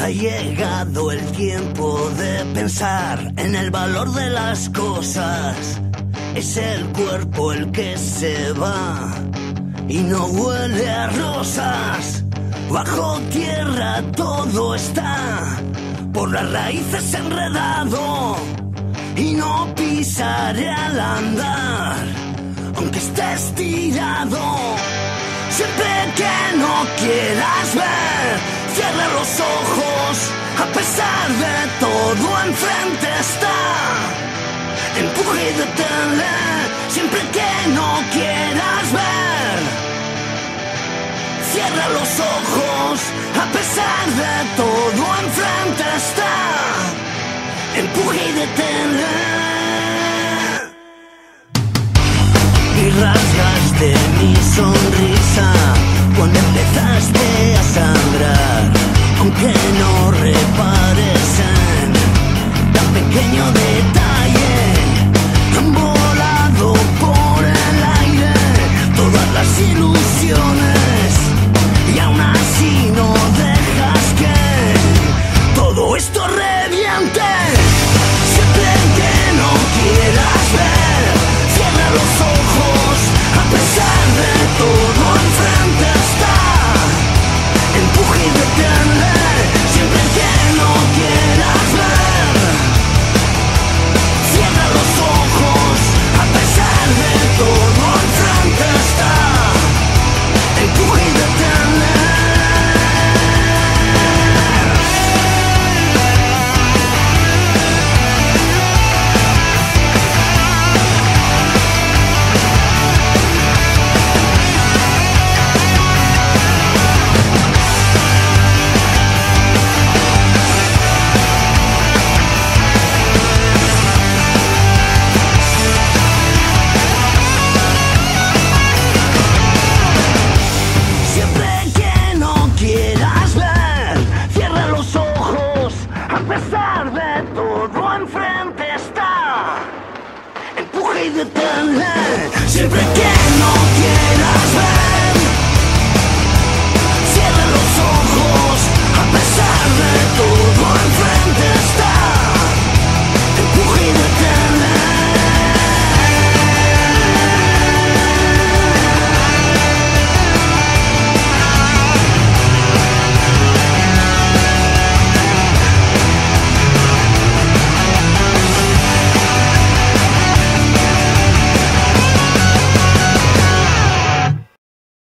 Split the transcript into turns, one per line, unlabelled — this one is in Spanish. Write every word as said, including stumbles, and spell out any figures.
Ha llegado el tiempo de pensar en el valor de las cosas. Es el cuerpo el que se va y no huele a rosas. Bajo tierra todo está por las raíces enredado y no pisaré al andar, aunque estés tirado. Siempre que no quieras ver, cierra los ojos, a pesar de todo enfrente está. Empuja y deténle, siempre que no quieras ver. Cierra los ojos, a pesar de todo enfrente está. Empuja y deténle. Y rasgaste mi sonrisa cuando empezaste a saber